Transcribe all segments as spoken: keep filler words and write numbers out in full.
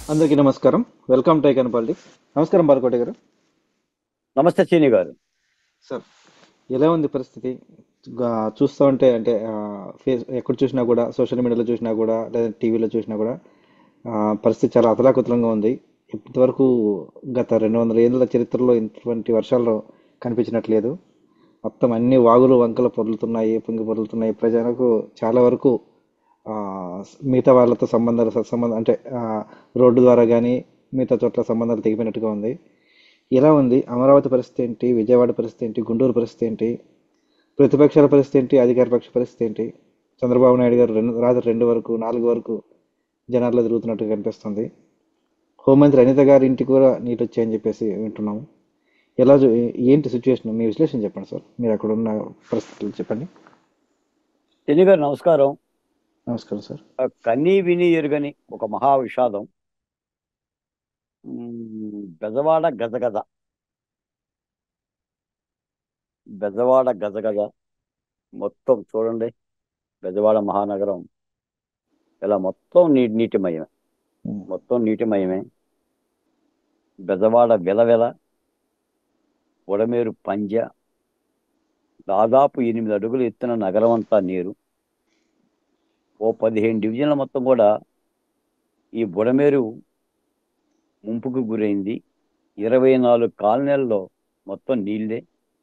అందరికీ నమస్కారం. Welcome to icon politics. నమస్కారం బాలకోటి గారు. నమస్తే చీని గారు. సార్, ఎలా ఉంది పరిస్థితి? గా- చూస్తూ ఉంటే అంటే ఆ, ఫేస్ ఎక్కడ చూసినా కూడా, సోషల్ మీడియాలో చూసినా కూడా, లేదా టీవీలో చూసినా కూడా ఆ, పరిస్థితి చాలా అతలాకుతలంగా ఉంది. ఇంతవరకు గత రెండు వందల ఏళ్ళ చరిత్రలో ఇటువంటి వర్షాలు కనిపించినట్లేదు. మొత్తం అన్ని వాగులు వంకలు పొర్లుతున్నాయి, పొంగి పొర్లుతున్నాయి. ప్రజలకు చాలా వరకు ఆ, మిగతా వాళ్ళతో సంబంధాలు సత్సంబంధం అంటే ఆ, రోడ్డు ద్వారా కానీ మిగతా చోట్ల సంబంధాలు తెగిపోయినట్టుగా ఉంది. ఎలా ఉంది అమరావతి పరిస్థితి ఏంటి? విజయవాడ పరిస్థితి ఏంటి? గుంటూరు పరిస్థితి ఏంటి? ప్రతిపక్షాల పరిస్థితి ఏంటి? అధికార పక్ష పరిస్థితి ఏంటి? చంద్రబాబు నాయుడు గారు రెండు రాత్రి రెండు వరకు నాలుగు వరకు జనాల్లో తిరుగుతున్నట్టు కనిపిస్తుంది. హోంమంత్రి అనిత గారి ఇంటికి కూడా నీటి వచ్చాయని చెప్పేసి వింటున్నాము. ఎలా జు- ఏంటి సిచ్యువేషన్? మీ విశ్లేషణ చెప్పండి సార్. మీరు అక్కడ ఉన్న పరిస్థితులు చెప్పండి. చీని గారు నమస్కారం. నమస్కారం సార్. ఆ, కని విని ఎరుగని ఒక మహా విషాదం. మ్మ్, బెజవాడ గజగజ బెజవాడ గజగజ మొత్తం చూడండి. బెజవాడ మహానగరం ఇలా మొత్తం నీ నీటిమయమే. ఉమ్, మొత్తం నీటిమయమే. బెజవాడ వెలవెల, బుడమేరు పంజ, దాదాపు ఎనిమిది అడుగులు ఎత్తున నగరం అంతా నీరు. ఓ పదిహేను డివిజన్ల మొత్తం కూడా ఈ బుడమేరు ముంపుకు గురైంది. ఇరవై నాలుగు కాలనీల్లో మొత్తం నీళ్ళే.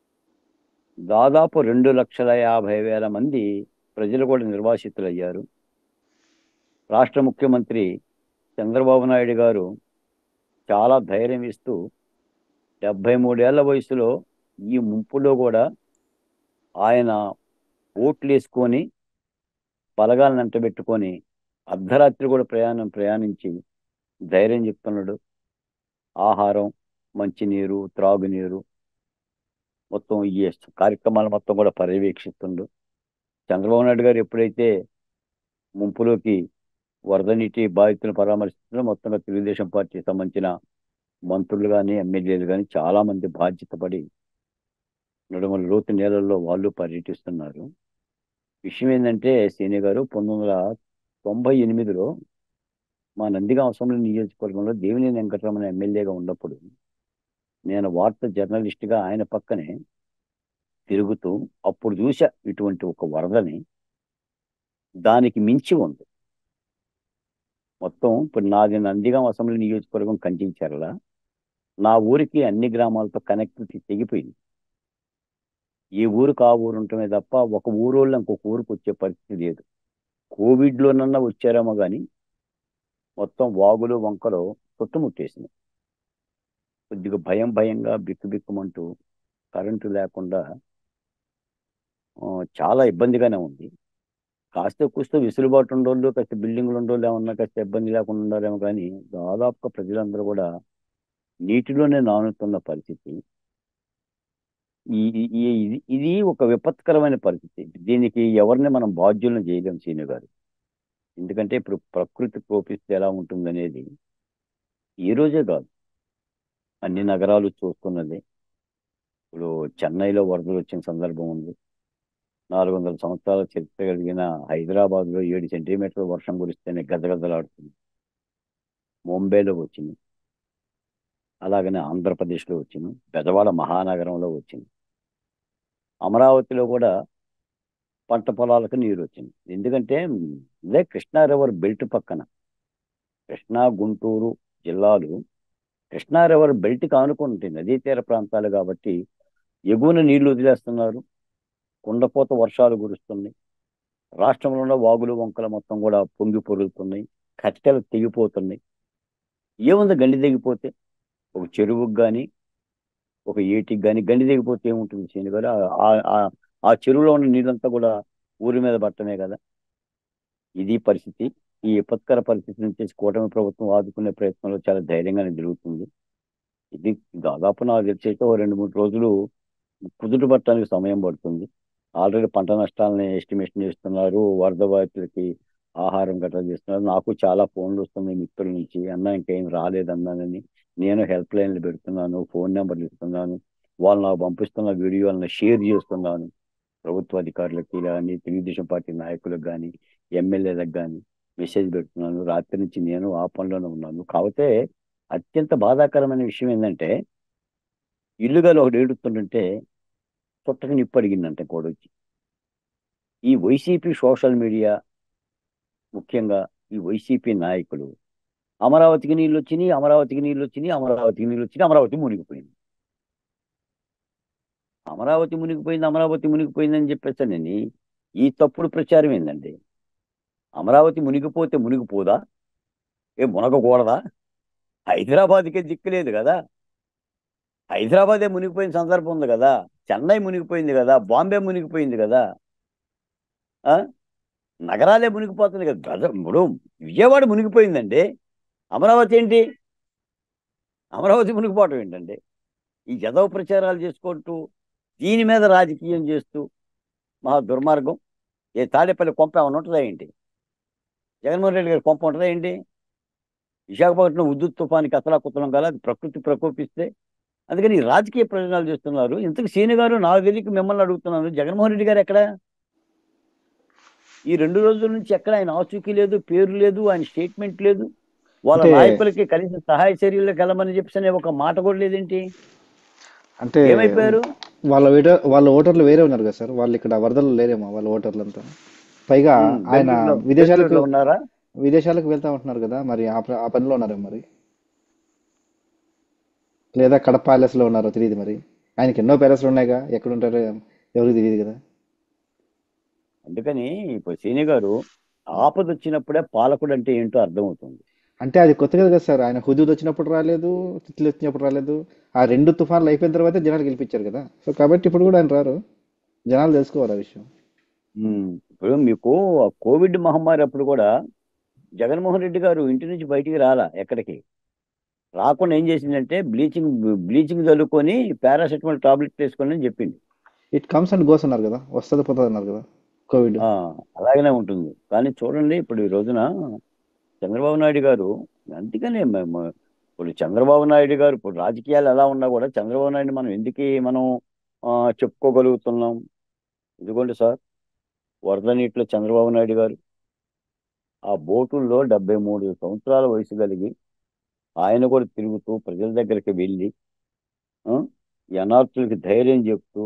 దాదాపు రెండు లక్షల యాభై వేల మంది ప్రజలు కూడా నిర్వాసితులయ్యారు. రాష్ట్ర ముఖ్యమంత్రి చంద్రబాబు నాయుడు గారు చాలా ధైర్యం ఇస్తూ డెబ్బై మూడేళ్ల వయసులో ఈ ముంపులో కూడా ఆయన ఓట్లు వేసుకొని బలగాలను వెంటబెట్టుకొని అర్ధరాత్రి కూడా ప్రయాణం ప్రయాణించి ధైర్యం చెప్తున్నాడు. ఆహారం, మంచినీరు, త్రాగునీరు మొత్తం ఈ కార్యక్రమాలు మొత్తం కూడా పర్యవేక్షిస్తుండు. చంద్రబాబు నాయుడు గారు ఎప్పుడైతే ముంపులోకి వరద నీటి బాధితులను పరామర్శించడం మొత్తంగా తెలుగుదేశం పార్టీకి సంబంధించిన మంత్రులు కానీ ఎమ్మెల్యేలు కానీ చాలా మంది బాధ్యత పడి నడుమ లోతు నేలల్లో వాళ్ళు పర్యటిస్తున్నారు. విషయం ఏంటంటే సీని గారు, పంతొమ్మిది వందల తొంభై ఎనిమిదిలో మా నందిగాం అసెంబ్లీ నియోజకవర్గంలో దేవినేని వెంకటరమణ ఎమ్మెల్యేగా ఉన్నప్పుడు నేను వార్తా జర్నలిస్ట్గా ఆయన పక్కనే తిరుగుతూ అప్పుడు చూసా ఇటువంటి ఒక వరదని. దానికి మించి ఉంది మొత్తం. ఇప్పుడు నాది నందిగాం అసెంబ్లీ నియోజకవర్గం కంచించర్ల. నా ఊరికి అన్ని గ్రామాలతో కనెక్టివిటీ తెగిపోయింది. ఈ ఊరికి ఆ ఊరు ఉంటమే తప్ప ఒక ఊరోళ్ళు ఇంకొక ఊరికి వచ్చే పరిస్థితి లేదు. కోవిడ్లోనన్నా వచ్చారేమో కానీ మొత్తం వాగులు వంకలు చుట్టుముట్టేసినాయి. కొద్దిగా భయం భయంగా బిక్కు బిక్కుమంటూ కరెంటు లేకుండా ఆ, చాలా ఇబ్బందిగానే ఉంది. కాస్త కూస్త విసులుబాటు ఉండోళ్ళు, కాస్త బిల్డింగ్లు ఉండోళ్ళు ఏమన్నా కాస్త ఇబ్బంది లేకుండా ఉండాలేమో కానీ దాదాపుగా ప్రజలందరూ కూడా నీటిలోనే నానుతున్న పరిస్థితి. ఈ ఈ- ఈ- ఇది ఇది ఒక విపత్కరమైన పరిస్థితి. దీనికి ఎవరిని మనం బాధ్యులను చేయలేం సీను గారు. ఎందుకంటే ఇప్పుడు ప్రకృతి కోపిస్తే ఎలా ఉంటుందనేది ఈ రోజే కాదు, అన్ని నగరాలు చూస్తున్నది. ఇప్పుడు చెన్నైలో వరదలు వచ్చిన సందర్భం ఉంది. నాలుగు వందల సంవత్సరాల చరిత్ర కలిగిన హైదరాబాద్లో ఏడు సెంటీమీటర్ల వర్షం కురిస్తేనే గదగదలాడుతుంది. ముంబైలో వచ్చింది, అలాగనే ఆంధ్రప్రదేశ్లో వచ్చింది, బెజవాడ మహానగరంలో వచ్చింది, అమరావతిలో కూడా పంట పొలాలకు నీరు వచ్చింది. ఎందుకంటే ఇదే కృష్ణా రివర్ బెల్ట్ పక్కన కృష్ణా గుంటూరు జిల్లాలు కృష్ణా రివర్ బెల్ట్కి ఆనుకుంటుంది, నదీ తీర ప్రాంతాలు కాబట్టి ఎగువన నీళ్లు వదిలేస్తున్నారు. కుండపోత వర్షాలు కురుస్తున్నాయి. రాష్ట్రంలో ఉన్న వాగులు వంకలు మొత్తం కూడా పొంగి పొరుగుతున్నాయి. కట్టెలు తెగిపోతున్నాయి. ఏముంది గండి తెగిపోతే? ఒక చెరువుకి కానీ ఒక ఏటికి కానీ గండి తెగిపోతే ఏముంటుంది శని గారు? ఆ ఆ- ఆ చెరువులో ఉన్న నీళ్ళంతా కూడా ఊరి మీద పట్టమే కదా. ఇది పరిస్థితి. ఈ విపత్కర పరిస్థితి నుంచి కూటమి ప్రభుత్వం ఆదుకునే ప్రయత్నంలో చాలా ధైర్యంగానే జరుగుతుంది. ఇది దాదాపు నాకు తెలిసి అయితే ఓ రెండు మూడు రోజులు కుదుట పట్టడానికి సమయం పడుతుంది. ఆల్రెడీ పంట నష్టాలని ఎస్టిమేషన్ చేస్తున్నారు. వరద బాధితులకి ఆహారం గట్రా చేస్తున్నారు. నాకు చాలా ఫోన్లు వస్తున్నాయి మిత్రుల నుంచి, అన్న ఇంకేం రాలేదన్నానని. నేను హెల్ప్ లైన్లు పెడుతున్నాను, ఫోన్ నెంబర్లు ఇస్తున్నాను, వాళ్ళు నాకు పంపిస్తున్న వీడియోలను షేర్ చేస్తున్నాను ప్రభుత్వ అధికారులకి కానీ తెలుగుదేశం పార్టీ నాయకులకు కానీ ఎమ్మెల్యేలకు కానీ. మెసేజ్ పెడుతున్నాను. రాత్రి నుంచి నేను ఆ పనిలోనే ఉన్నాను. కాకపోతే అత్యంత బాధాకరమైన విషయం ఏంటంటే, ఇల్లుగాలు ఒకటి ఏడుస్తుంటే చుట్టకి నిప్పు అడిగిందంటే గోడొచ్చి. ఈ వైసీపీ సోషల్ మీడియా, ముఖ్యంగా ఈ వైసీపీ నాయకులు, అమరావతికి నీళ్ళు వచ్చినాయి, అమరావతికి నీళ్ళు వచ్చినాయి, అమరావతికి నీళ్ళు వచ్చినాయి, అమరావతి మునిగిపోయింది. అమరావతి మునిగిపోయింది, అమరావతి మునిగిపోయిందని చెప్పేసానని ఈ తప్పుడు ప్రచారం ఏందండి? అమరావతి మునిగిపోతే మునిగిపోదా? ఏ మునగకూడదా? హైదరాబాద్కే దిక్కులేదు కదా. హైదరాబాదే మునిగిపోయిన సందర్భం ఉంది కదా. చెన్నై మునిగిపోయింది కదా, బాంబే మునిగిపోయింది కదా. ఆ నగరాలే మునిగిపోతుంది కదా. గజ ఇప్పుడు విజయవాడ మునిగిపోయిందండి. అమరావతి ఏంటి? అమరావతి మునిగిపోవటం ఏంటండి? ఈ యదవ ప్రచారాలు చేసుకుంటూ దీని మీద రాజకీయం చేస్తూ మహా దుర్మార్గం. ఏ తాడేపల్లి కొంప ఏమైనా ఉంటుందా ఏంటి? జగన్మోహన్ రెడ్డి గారి కొంప ఉంటుందా ఏంటి? విశాఖపట్నం ఉద్దుత్ తుఫానికి అతలాకుతలం కాల, అది ప్రకృతి ప్రకోపిస్తే. అందుకని ఈ రాజకీయ ప్రయోజనాలు చేస్తున్నారు. ఇంతకు సీని గారు నాకు తెలియక మిమ్మల్ని అడుగుతున్నాను, జగన్మోహన్ రెడ్డి గారు ఎక్కడ? ఈ రెండు రోజుల నుంచి ఎక్కడ ఆయన ఆచూకీ లేదు, పేరు లేదు, ఆయన స్టేట్మెంట్ లేదు. వాళ్ళ అంటే నాయకులకి కనీసం సహాయ చర్యలకు వెళ్ళమని చెప్పేసి ఒక మాట కూడా లేదేంటి? అంటే ఏమైపోయారు? వాళ్ళ వేట వాళ్ళ ఓటర్లు వేరే ఉన్నారు కదా సార్, వాళ్ళు ఇక్కడ వరదలు లేరేమో వాళ్ళ ఓటర్లు అంతా. పైగా ఉమ్, ఆయన బెంగళూరులో విదేశాలకు బెంగళూరులో ఉన్నారా? విదేశాలకు వెళ్తా ఉంటున్నారు కదా, మరి ఆ ప్ర- ఆ పనిలో ఉన్నారేమో మరి, లేదా కడప ప్యాలెస్ లో ఉన్నారో తెలియదు మరి. ఆయనకి ఎన్నో ప్యాలెస్లు ఉన్నాయిగా, ఎక్కడ ఉంటారో ఎవరికి తెలియదు కదా. అందుకని ఇప్పుడు సీని గారు, ఆపద వచ్చినప్పుడే పాలకుడు అంటే ఏంటో అర్థమవుతుంది. అంటే అది కొత్త కదా కదా సార్, ఆయన హుదూద్ వచ్చినప్పుడు రాలేదు, తిత్లీ వచ్చినప్పుడు రాలేదు. ఆ రెండు తుఫాన్లు అయిపోయిన తర్వాత జనాలు గెలిపించారు కదా, సో కాబట్టి ఇప్పుడు కూడా ఆయన రారు. జనాలు తెలుసుకోవాలి ఆ విషయం. ఉమ్, ఇప్పుడు మీకు ఆ కోవిడ్ మహమ్మారి అప్పుడు కూడా జగన్మోహన్ రెడ్డి గారు ఇంటి నుంచి బయటికి రాలా ఎక్కడికి. రాకుండా ఏం చేసిందంటే బ్లీచింగ్ బ్లీచింగ్ చల్లుకొని పారాసెటమాల్ టాబ్లెట్ వేసుకోండి అని చెప్పింది. ఇట్ కమ్స్ అండ్ గోస్ అన్నారు కదా, వస్తుంది పోతుంది అన్నారు కదా కోవిడ్. ఆ, అలాగనే ఉంటుంది. కానీ చూడండి ఇప్పుడు ఈ రోజున చంద్రబాబు నాయుడు గారు, అందుకనే మ- మ- ఇప్పుడు చంద్రబాబు నాయుడు గారు ఇప్పుడు రాజకీయాలు ఎలా ఉన్నా కూడా చంద్రబాబు నాయుడు మనం ఎందుకు మనం ఆ, చెప్పుకోగలుగుతున్నాం? ఇదిగోండి సార్, వరద నీటిలో చంద్రబాబు నాయుడు గారు ఆ బోటుల్లో డెబ్బై మూడు సంవత్సరాల వయసు కలిగి ఆయన కూడా తిరుగుతూ ప్రజల దగ్గరికి వెళ్ళి ఆ, ఈ అనార్థులకి ధైర్యం చెప్తూ,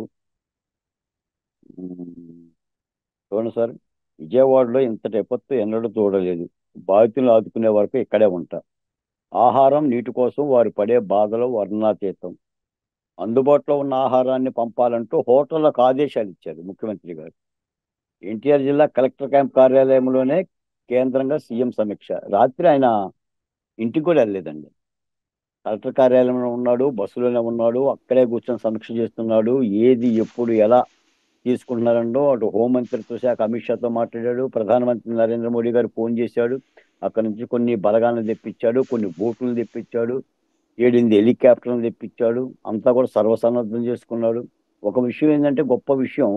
ఉమ్, చూడండి సార్, విజయవాడలో ఇంతటి విపత్తు ఎన్నడూ చూడలేదు. బాధితులను ఆదుకునే వరకు ఇక్కడే ఉంటా. ఆహారం నీటి కోసం వారు పడే బాధలు వర్ణనాతీతం. అందుబాటులో ఉన్న ఆహారాన్ని పంపాలంటూ హోటళ్లకు ఆదేశాలు ఇచ్చారు ముఖ్యమంత్రి గారు. ఎన్టీఆర్ జిల్లా కలెక్టర్ క్యాంప్ కార్యాలయంలోనే కేంద్రంగా సీఎం సమీక్ష. రాత్రి ఆయన ఇంటికి కూడా వెళ్ళలేదండి. కలెక్టర్ కార్యాలయంలో ఉన్నాడు, బస్సులోనే ఉన్నాడు, అక్కడే కూర్చొని సమీక్ష చేస్తున్నాడు. ఏది ఎప్పుడు ఎలా తీసుకుంటున్నారండో అటు హోంమంత్రిత్వ శాఖ అమిత్ షాతో మాట్లాడాడు, ప్రధానమంత్రి నరేంద్ర మోడీ గారు ఫోన్ చేశాడు. అక్కడ నుంచి కొన్ని బలగాలను తెప్పించాడు, కొన్ని బోట్లు తెప్పించాడు, ఏడెనిమిది హెలికాప్టర్లు తెప్పించాడు. అంతా కూడా సర్వసన్నద్ధం చేసుకున్నాడు. ఒక విషయం ఏంటంటే, గొప్ప విషయం,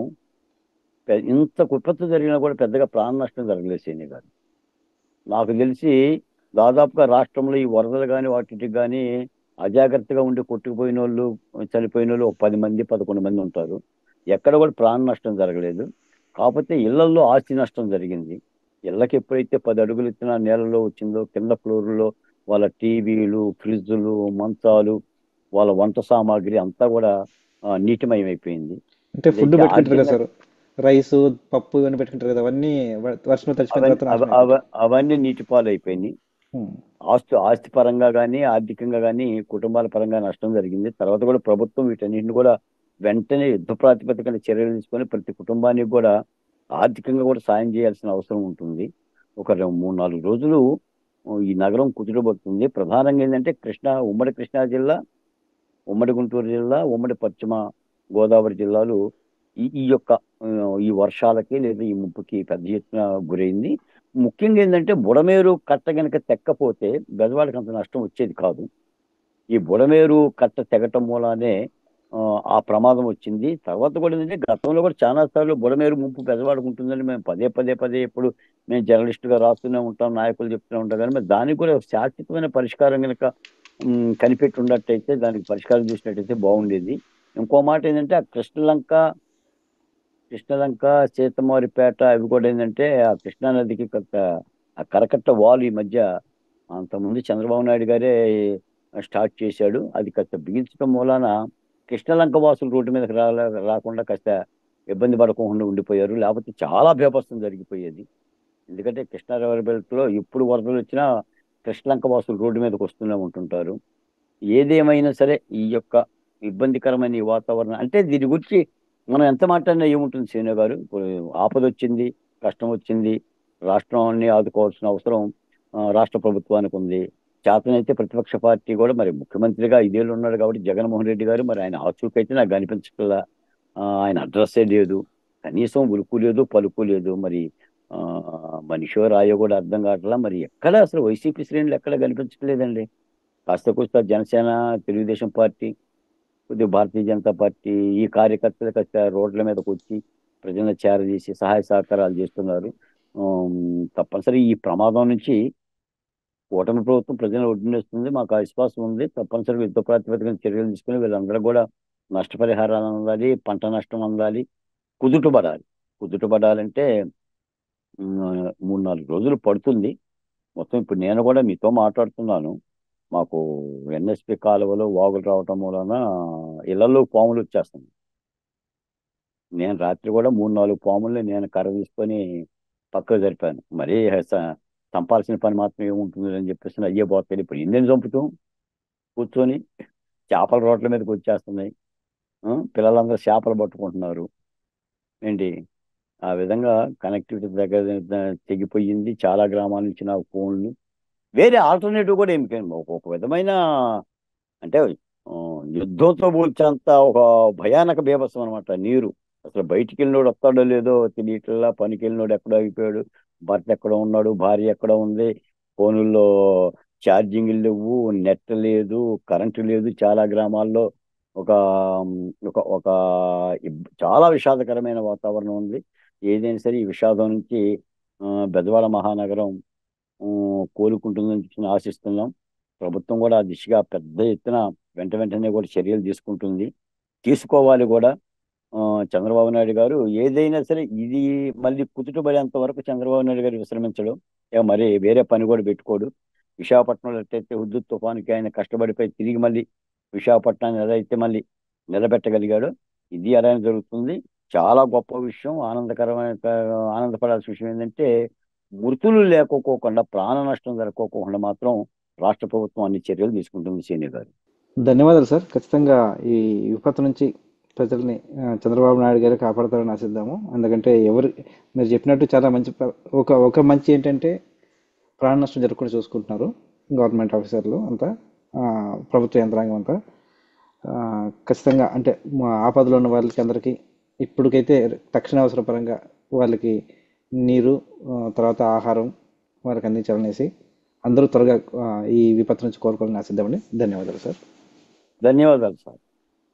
పె- ఇంత విపత్తు జరిగినా కూడా పెద్దగా ప్రాణ నష్టం జరగలేదు సీని గారు. నాకు తెలిసి దాదాపుగా రాష్ట్రంలో ఈ వరదలు కానీ వాటికి కానీ అజాగ్రత్తగా ఉండి కొట్టుకుపోయిన వాళ్ళు, చనిపోయిన వాళ్ళు ఒక పది మంది పదకొండు మంది ఉంటారు. ఎక్కడ కూడా ప్రాణ నష్టం జరగలేదు. కాకపోతే ఇళ్లల్లో ఆస్తి నష్టం జరిగింది. ఇళ్ళకి ఎప్పుడైతే పది అడుగులు ఎత్తిన నేలలో వచ్చిందో కింద ఫ్లోర్లో వాళ్ళ టీవీలు, ఫ్రిడ్జులు, మంచాలు, వాళ్ళ వంట సామాగ్రి అంతా కూడా ఆ, నీటిమయమైపోయింది. అంటే ఫుడ్ ఇదైతే పెట్టుకుంటారు కదా ఆర్థికంగా సార్, రైస్, పప్పు ఇవన్నీ పెట్టుకుంటారు కదా, అవన్నీ వ- వర్షంలో తడిచిపోయిన అవన్నీ తర్వాత అవ నాశనం అవ అయిపోతాయి. అవన్నీ నీటి పాలైపోయినాయి. హ్మ్. ఆస్తు ఆస్తి పరంగా కానీ ఆర్థికంగా కానీ కుటుంబాల పరంగా నష్టం జరిగింది. తర్వాత కూడా ప్రభుత్వం వీటన్నిటిని కూడా వెంటనే యుద్ధ ప్రాతిపదికన చర్యలు తీసుకొని ప్రతి కుటుంబానికి కూడా ఆర్థికంగా కూడా సాయం చేయాల్సిన అవసరం ఉంటుంది. ఒక రె- మూడు నాలుగు రోజులు ఈ నగరం కుదుటపడుతుంది. ప్రధానంగా ఏంటంటే కృష్ణా ఉమ్మడి కృష్ణా జిల్లా, ఉమ్మడి గుంటూరు జిల్లా, ఉమ్మడి పశ్చిమ గోదావరి జిల్లాలు ఈ ఈ యొక్క ఆ, ఈ వర్షాలకి లేదా ఈ ముప్పుకి పెద్ద ఎత్తున గురైంది. ముఖ్యంగా ఏంటంటే బుడమేరు కట్ట గనక తెక్కపోతే గజవాడకి అంత నష్టం వచ్చేది కాదు. ఈ బుడమేరు కట్ట తెగటం మూలానే ఆ, ఆ ప్రమాదం వచ్చింది. తర్వాత కూడా ఏంటంటే గతంలో కూడా చాలా సార్లు బుడమేరు ముంపు పెద్దవాడికి ఉంటుందని మేము పదే పదే పదే ఎప్పుడు మేము జర్నలిస్టుగా రాస్తూనే ఉంటాం, నాయకులు చెప్తూనే ఉంటాం. కానీ మరి దానికి కూడా ఒక శాశ్వతమైన పరిష్కారం కనుక ఉమ్, కనిపెట్టి ఉన్నట్టయితే, దానికి పరిష్కారం చూసినట్టయితే బాగుండేది. ఇంకో మాట ఏంటంటే ఆ కృష్ణలంక కృష్ణలంక సీతమ్మవారిపేట అవి కూడా ఏంటంటే ఆ కృష్ణా నదికి కొంత ఆ కరకట్ట వాల్ ఈ మధ్య అంతకుముందు చంద్రబాబు నాయుడు గారే స్టార్ట్ చేశాడు. అది కాస్త బిగించడం మూలాన కృష్ణలంక వాసులు రోడ్డు మీదకి రా రాకుండా కాస్త ఇబ్బంది పడకుండా ఉండిపోయారు. లేకపోతే చాలా బీభత్సం జరిగిపోయేది. ఎందుకంటే కృష్ణా రివర్ బెల్ట్ లో ఎప్పుడు వరదలు వచ్చినా కృష్ణలంక వాసులు రోడ్డు మీదకి వస్తూనే ఉంటుంటారు. ఏదేమైనా సరే ఈ యొక్క ఇబ్బందికరమైన ఈ వాతావరణం అంటే దీని గురించి మనం ఎంత మాట్లాడినా ఏముంటుంది శ్రీను గారు. ఇప్పుడు ఆపద వచ్చింది, కష్టం వచ్చింది, రాష్ట్రాన్ని ఆదుకోవాల్సిన అవసరం ఆ, రాష్ట్ర ప్రభుత్వానికి ఉంది. చేతనైతే ప్రతిపక్ష పార్టీ కూడా మరి ముఖ్యమంత్రిగా ఐదేళ్ళు ఉన్నాడు కాబట్టి జగన్మోహన్ రెడ్డి గారు మరి ఆయన ఆచూకైతే నాకు కనిపించట్లా. ఆ, ఆయన అడ్రస్సే లేదు, కనీసం ఉలుకు లేదు పలుకు లేదు. మరి ఆ, మనిషో రాయో కూడా అర్థం కావట్లా. మరి ఎక్కడ అసలు వైసీపీ శ్రేణులు ఎక్కడ కనిపించట్లేదండి. కాస్త కూస్త జనసేన, తెలుగుదేశం పార్టీ, కొద్దిగా భారతీయ జనతా పార్టీ ఈ కార్యకర్తలు కాస్త రోడ్ల మీదకి వచ్చి ప్రజలను చేరదీసి సహాయ సహకారాలు చేస్తున్నారు. ఆమ్, తప్పనిసరి ఈ ప్రమాదం నుంచి కూటమి ప్రభుత్వం ప్రజలను ఒడ్డునేస్తుంది. మాకు ఆ విశ్వాసం ఉంది. తప్పనిసరిగా యుద్ధ ప్రాతిపదికన చర్యలు తీసుకుని వీళ్ళందరూ కూడా నష్టపరిహారాలు అందాలి, పంట నష్టం అందాలి, కుదుట పడాలి. కుదుట పడాలంటే ఉమ్, మూడు నాలుగు రోజులు పడుతుంది. మొత్తం ఇప్పుడు నేను కూడా మీతో మాట్లాడుతున్నాను. మాకు ఎన్ఎస్పి కాలువలో వాగులు రావటం వలన ఇళ్లలో పాములు వచ్చేస్తుంది. నేను రాత్రి కూడా మూడు నాలుగు పాముల్ని నేను కర్ర తీసుకొని పక్కకు జరిపాను. మరీ స- చంపాల్సిన పని మాత్రం ఏముంటుంది అని చెప్పేసి అయ్యే పోతాయి. ఇప్పుడు ఎన్ని చంపుతాం కూర్చొని. చేపల రోడ్ల మీదకి వచ్చేస్తున్నాయి. ఆ, పిల్లలందరూ చేపలు పట్టుకుంటున్నారు ఏంటి. ఆ విధంగా కనెక్టివిటీ దగ్గర తెగిపోయింది. చాలా గ్రామాల నుంచి నాకు ఫోన్లు. వేరే ఆల్టర్నేటివ్ కూడా ఏమి లేదు. ఒక ఒక విధమైన అంటే ఆ, యుద్ధంతో పోల్చేంత ఒక భయానక బీభత్సం అనమాట నీరు. అసలు బయటికి వెళ్ళినోడు వస్తాడో లేదో తెలియట్లా. పనికి వెళ్ళినోడు ఎక్కడ ఆగిపోయాడు, భర్త ఎక్కడ ఉన్నాడు, భార్య ఎక్కడ ఉంది, ఫోనుల్లో ఛార్జింగ్ లేవు, నెట్ లేదు, కరెంటు లేదు. చాలా గ్రామాల్లో ఒక ఒక ఒక ఇబ్- చాలా విషాదకరమైన వాతావరణం ఉంది. ఏదైనా సరే ఈ విషాదం నుంచి ఆ, బెజవాడ మహానగరం ఉమ్, కోలుకుంటుందని చెప్పి ఆశిస్తున్నాం. ప్రభుత్వం కూడా ఆ దిశగా పెద్ద ఎత్తున వెంట వెంటనే కూడా చర్యలు తీసుకుంటుంది, తీసుకోవాలి కూడా. ఆ, చంద్రబాబు నాయుడు గారు ఏదైనా సరే ఇది మళ్ళీ కుదుటపడేంత వరకు చంద్రబాబు నాయుడు గారు విశ్రమించడు. ఇక మరి వేరే పని కూడా పెట్టుకోడు. విశాఖపట్నంలో ఎట్టయితే హుద్దుద్ తుఫానుకి ఆయన కష్టపడిపోయి తిరిగి మళ్ళీ విశాఖపట్నాన్ని ఏదైతే మళ్ళీ నిలబెట్టగలిగాడో ఇది అలానే జరుగుతుంది. చాలా గొప్ప విషయం, ఆనందకరమైన ఆనందపడాల్సిన విషయం ఏంటంటే మృతులు లేకపోకుండా ప్రాణ నష్టం జరగకోకుండా మాత్రం రాష్ట్ర ప్రభుత్వం అన్ని చర్యలు తీసుకుంటుంది సీనియర్ గారు. ధన్యవాదాలు సార్. ఖచ్చితంగా ఈ విపత్తు నుంచి ప్రజల్ని ఆ, చంద్రబాబు నాయుడు గారు కాపాడతారని ఆశిద్దాము. ఎందుకంటే ఎవరు మీరు చెప్పినట్టు చాలా మంచి ప్ర- ఒక ఒక మంచి ఏంటంటే ప్రాణ నష్టం జరగకుండా చూసుకుంటున్నారు గవర్నమెంట్ ఆఫీసర్లు అంతా, ఆ, ప్రభుత్వ యంత్రాంగం అంతా. ఆ, ఖచ్చితంగా అంటే మా ఆపదలో ఉన్న వాళ్ళకి అందరికీ ఇప్పటికైతే తక్షణ అవసర పరంగా వాళ్ళకి నీరు, ఆ, తర్వాత ఆహారం వాళ్ళకి అందించాలనేసి అందరూ త్వరగా ఆ, ఈ విపత్తు నుంచి కోరుకోవాలని ఆశిద్దామండి. ధన్యవాదాలు సార్. ధన్యవాదాలు సార్.